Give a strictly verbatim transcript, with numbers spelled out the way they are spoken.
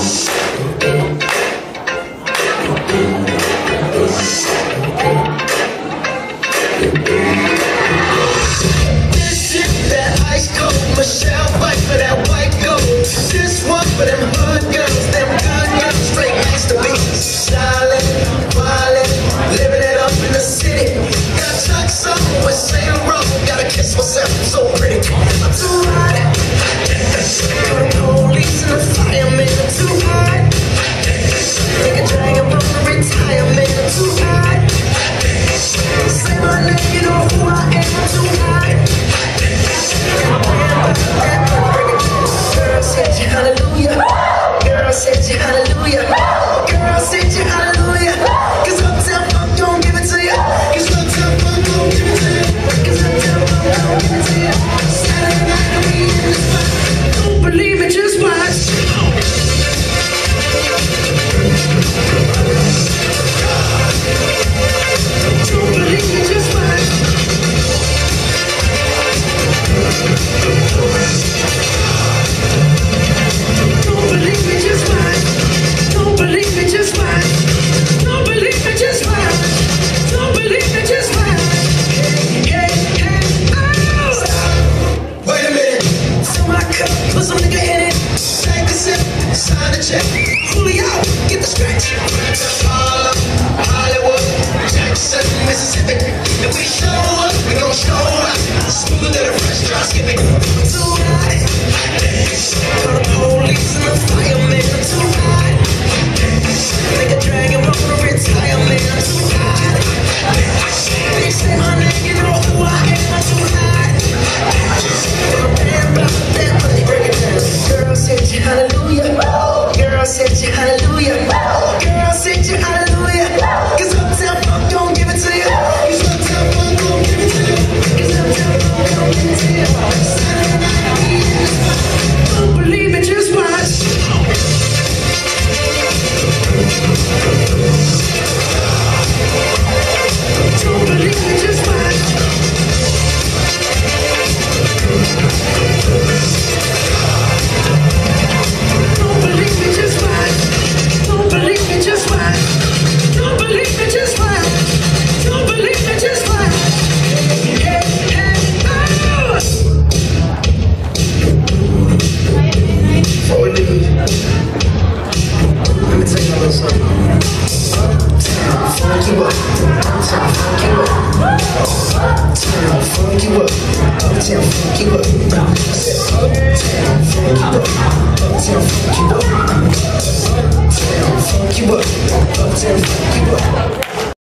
Michelle fight for that white gold. This one for them hood girls, them good girls, straight masterpieces. Stylin', wildin', living it up in the city. Got chucks on with Saint Laurent. Gotta kiss myself, I'm so pretty. I'm too hot. Call the police and the fireman. I'm too hot. Nigga dragging from the retirement. I'm too hot. Say my name, you know who I am. I'm too hot. Girl said you hallelujah. Girl said you hallelujah. Girl said you hallelujah. Cause Uptown Funk don't give it to you. Cause Uptown Funk don't give it to you. Cause Uptown Funk don't give it to you. Saturday night we in the spot. Don't believe it, just watch. Don't believe it, just watch. Don't believe me, just watch. Don't believe me, just watch. Don't believe me, just watch. Don't believe me, just watch. Hey, hey, hey, oh! Wait a minute. Fill my cup, put some nigga in it. Take a sip, sign the check. Julio, get the stretch. Harlem, Hollywood, Jackson, Mississippi. If we show up, we gon' show up. Smoother than a fresh drop skipping. Too hot. Call the police and the fireman. I'm too hot. Nigga dragging from the retirement. I'm too hot. They say my name, you know who I am. I'm too hot. That money, break it down. Girl said you hallelujah. Girl said you hallelujah. Girl said you hallelujah. Cause Uptown Funk don't give it to you. Cause Uptown Funk don't give it to you. Cause Uptown Funk don't give it to you. Saturday night we in the spot. Don't believe it, just watch. Don't believe it, just watch. Don't believe me, just watch. Don't believe me, just watch. Don't believe me, just watch. Don't believe me, just watch. Hey, hey, oh! Before we leave, let me tell you a little something. Uptown, funk you up. Uptown, funk you up. Uptown, funk you up. Uptown, funk you up. I said uptown, funk you up. Uptown, funk you up. Uptown, funk you up. Uptown, funk you up.